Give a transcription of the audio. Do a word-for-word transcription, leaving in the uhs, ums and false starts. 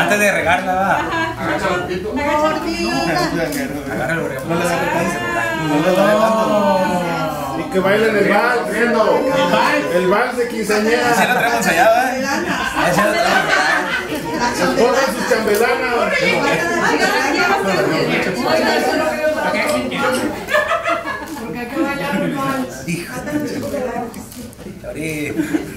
Antes de regarla, va. Agacha un poquito. Agárralo, porque no le da tanto. No le da tanto. Y que bailen el vals, riendo. El vals de quinceañera. Así lo traemos ensayado, ¿eh? Así lo traemos. Pongan sus chambelanas. Porque hay que bailar un vals. Hijo de